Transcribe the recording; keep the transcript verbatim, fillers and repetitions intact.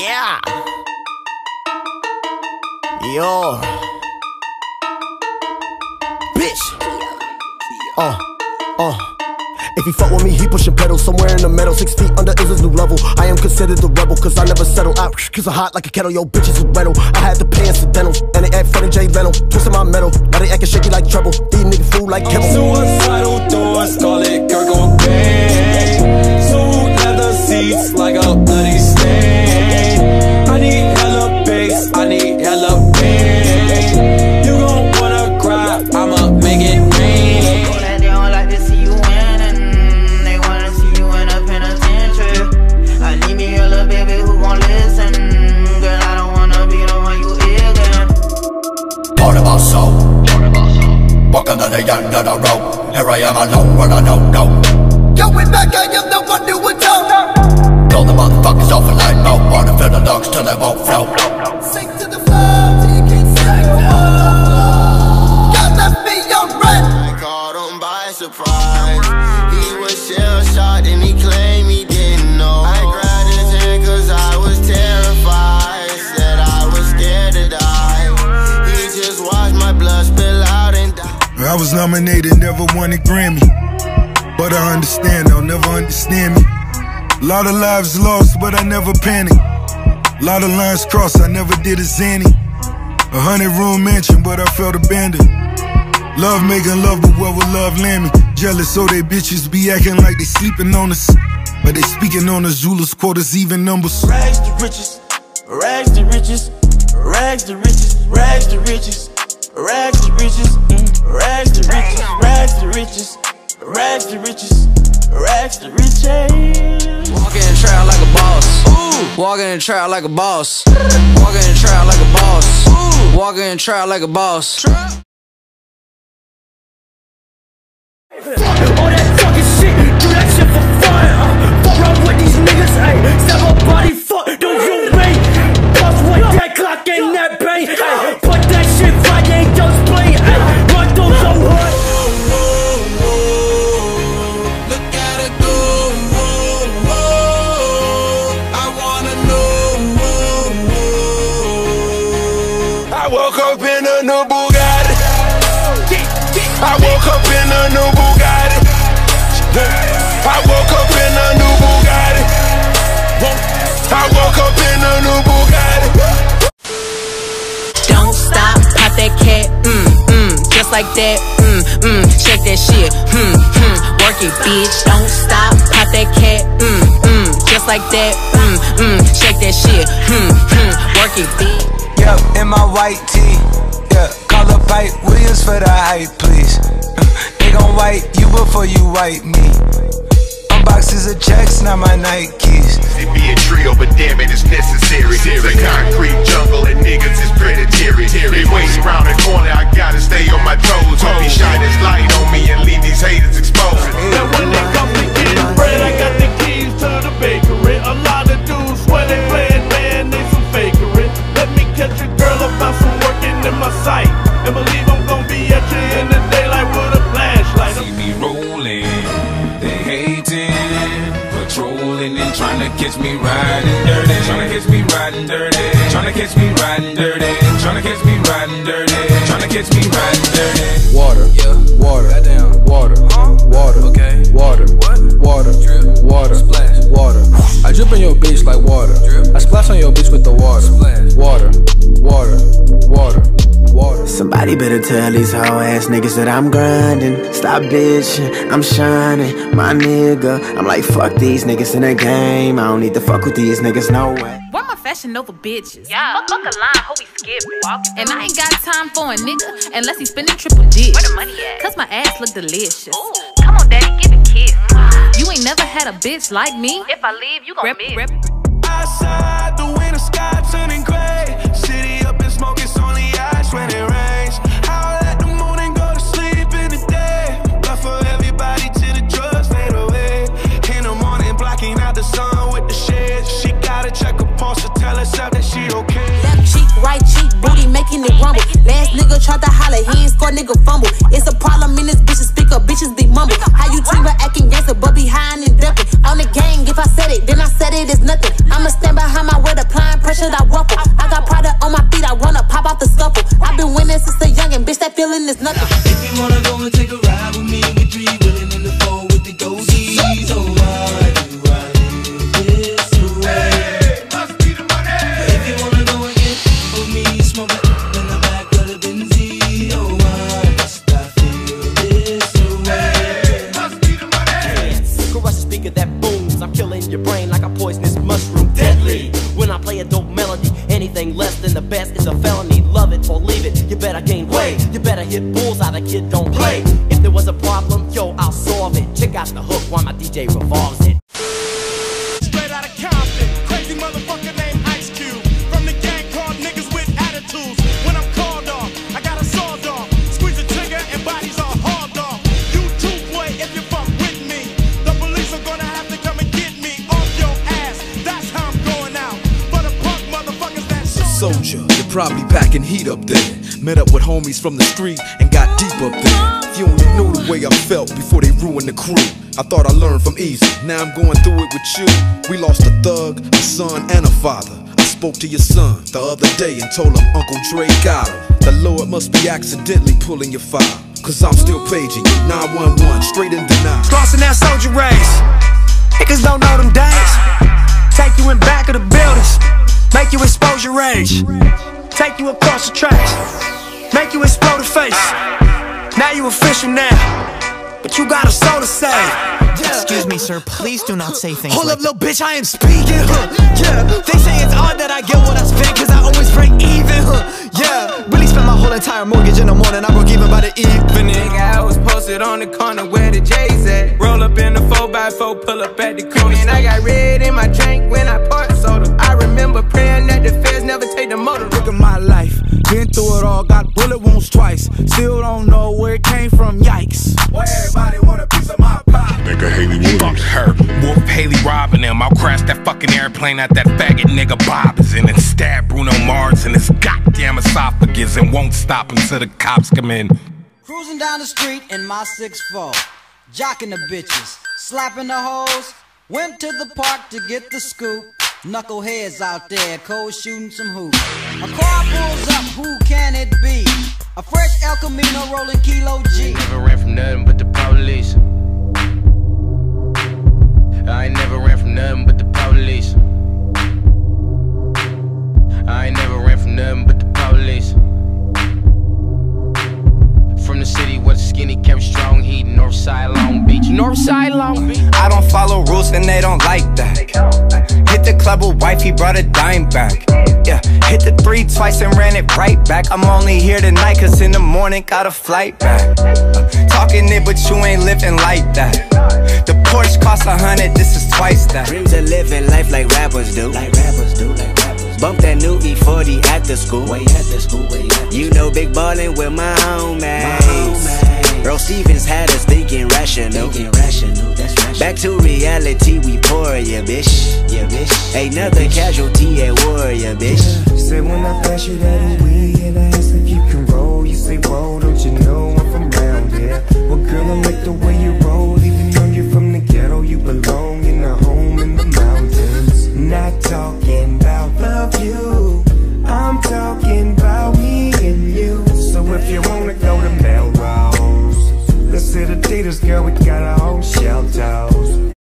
Yeah. Yo. Bitch. Uh, uh. If he fuck with me, he pushing pedals somewhere in the middle. Six feet under is his new level. I am considered the rebel, cause I never settle out. Cause I'm hot like a kettle, yo, bitches is rental. I had to pay incidental, and they act funny, Jay Leno. Twisting my metal, now they acting shaky like treble. These niggas fool like Kimmel. Suicidal thoughts, call it Kirko Bang. Two leather seats like a bloody stain. I need hella bass, I need hella pain. You gon' wanna cry, I'ma make it rain. They don't like to see you winning, they wanna see you in a penitentiary. I need me a little baby who gon' listen. Girl, I don't wanna be the one you ignorant. Part of my soul, walking on the end of the road. Here I am alone when I don't know. Going back, I am the one who would tell. All the motherfuckers off a light mode. Wanna fill the lungs till they won't flow. Sink to the floor, till you can't sink. God left me on red. I caught him by surprise. He was shell-shocked and he claimed he didn't know. I grabbed his hand cause I was terrified. Said I was scared to die. He just watched my blood spill out and die. I was nominated, never won a Grammy. But I understand, they'll never understand me. A lot of lives lost, but I never panicked. A lot of lines crossed, I never did a zany. A hundred room mansion, but I felt abandoned. Love making love, but where will love land me? Jealous, so they bitches be acting like they sleeping on us. But they speaking on us, Zulus, quarters, even numbers. Rags to riches, rags to riches, rags to riches, rags to riches, rags to riches, rags to riches, rags to riches, rags to riches, rags to riches. Walking in the trap like a boss. Ooh. Walking in the trap like a boss. Walking in the trap like a boss. Ooh. Walking in the trap like a boss. All that fucking shit, do that shit for fun. uh, Fuck around with these niggas, ayy. Step up body, fuck, don't you wait. Boss with that Glock and that bang, ayy. Put that shit right, ain't just play, ayy. Run through so hard. Look at it go, I wanna know. I woke up in a new Bugatti. I woke up in a new Bugatti. I woke up in a new Bugatti. I woke up in a new Bugatti. Don't stop, pop that cat, mm, mm, just like that, mm, mm, shake that shit, hmm, hmm, work it, bitch. Don't stop, pop that cat, mm, mm, just like that, mm, mm, shake that shit, hmm, hmm, work it, bitch. Yep, in my white tee, yeah, call up Pipe Williams for the hype, please. They gon' wipe you before you wipe me. Boxes of checks, not my Nikes. It be a trio, but damn it, it's necessary. It's a concrete jungle and niggas is predatory. They waiting around the corner, I gotta stay on my toes. Hope he shine his light on me and leave these haters exposed. Now when they come to getting bread, I got the keys to the bakery. A lot of dudes swear they playing, man, they some fakery. Let me catch a girl about some working in my sight, and believe I'm gonna be at you in the daylight with a flashlight. See me rolling, they hating, patrolling and trying to catch me riding dirty. Trying to catch me riding dirty. Trying to catch me riding dirty. Trying to catch me riding dirty. Trying to catch me riding dirty. Water, yeah, water, goddamn, water, huh? Water, okay, water, what? Water, drip, water, splash, water. I drip on your bitch like water. Drip. I splash on your bitch with the water. Splash. Water, water, water, water. Somebody better tell these hoe ass niggas that I'm grinding. Stop bitching, I'm shining, my nigga. I'm like, fuck these niggas in the game. I don't need to fuck with these niggas, no way. Where my Fashion Nova bitches? Yeah. Fuck, fuck a line, hope he skipping. And I ain't got time for a nigga unless he spending triple digits. Where the money at? Cause my ass look delicious. Ooh. Come on, daddy, give a kiss. You ain't never had a bitch like me. If I leave, you gon' rip, miss. Rip. Outside, the winter sky turning gray. City up in smoke, it's only ice when it rains. I'll let the morning go to sleep in the day. But for everybody till the drugs fade away. In the morning, blocking out the sun with the shades. She gotta check her pulse to tell herself that she okay. Left cheek, right cheek, booty making it rumble. Last nigga tried to holler, he ain't score, nigga fumble. It's a problem in this bitches speak up, bitches be mumble. How you treat her acting gangster, but behind and ducking. On the gang, if I said it, then I said it is nothing. I'ma stand behind my word, applying your brain like a poisonous mushroom. Deadly. When I play a dope melody, anything less than the best is a felony. Love it or leave it, you better gain weight. You better hit bullseye, the kid don't play. If there was a problem, yo, I'll solve it. Check out the hook while my D J revolves it. Straight out of Compton, crazy motherfucker named Ice Cube. From the gang called niggas with attitudes. When I'm called off, I got a sawed off. Squeeze the trigger and bodies are hauled off. You too, boy, if you fuck with me. The police are gonna have to come and get me off your ass. That's how I'm going out. For the punk motherfuckers that soldier, you're probably packing heat up there. Met up with homies from the street and got deep up there. If you only knew the way I felt before they ruined the crew. I thought I learned from easy, now I'm going through it with you. We lost a thug, a son, and a father. I spoke to your son the other day and told him Uncle Dre got him. The Lord must be accidentally pulling your file, cause I'm still paging you, nine one one, straight in denial. Crossing that soldier race, niggas don't know them days. Take you in back of the buildings, make you expose your rage. Take you across the tracks, make you explode the face. Now you official now, but you got a soul to save. Excuse me, sir, please do not say things Hold like up, little bitch, I am speaking, huh? Yeah, they say it's odd that I get what I spend, cause I always break even, huh? Yeah, really spent my whole entire mortgage in the morning, I broke even by the evening. Nigga, I was posted on the corner where the J's at. Roll up in the four by four, pull up at the corner. And I got red in my drink when I poured soda. I remember praying that the feds never take the motor. Look at my life, been through it all, got bullet wounds twice. Still don't know where it came from, yikes. Why everybody want a piece of my pie? Nigga Haley Williams. Her, Wolf Haley robbing them. I'll crash that fucking airplane at that faggot nigga Bob is in and stab Bruno Mars in his goddamn esophagus and won't stop until the cops come in. Cruising down the street in my six four, jocking the bitches, slapping the hoes. Went to the park to get the scoop. Knuckleheads out there, cold shooting some hoops. A car pulls up, who can it be? A fresh El Camino rolling Kilo G. Never ran from nothing but the police. I ain't never ran from nothing but the police. I ain't never ran from nothing but the police. From the city where the skinny kept strong heat, Northside Long Beach. Northside Long Beach. I don't follow rules and they don't like that. Hit the club with wife, he brought a dime back. Yeah, hit the three twice and ran it right back. I'm only here tonight cause in the morning got a flight back. uh, Talking it but you ain't living like that. The Porsche cost a hundred, this is twice that. Dreams of living life like rappers do. Like rappers do, like rappers do. Bump that new E forty at the school. Way at the school, way at the school. You know big ballin' with my homies. Bro Stevens had us thinking rational. Thinking rational, that's rational. Back to reality, we pour ya, bitch. Yeah, bitch. Ain't nothing casualty at war, ya, bitch. Yeah. Say when I pass you that weed and I ask if you can roll, you say, whoa, don't you know I'm from round here? Well, girl, I like the way you roll.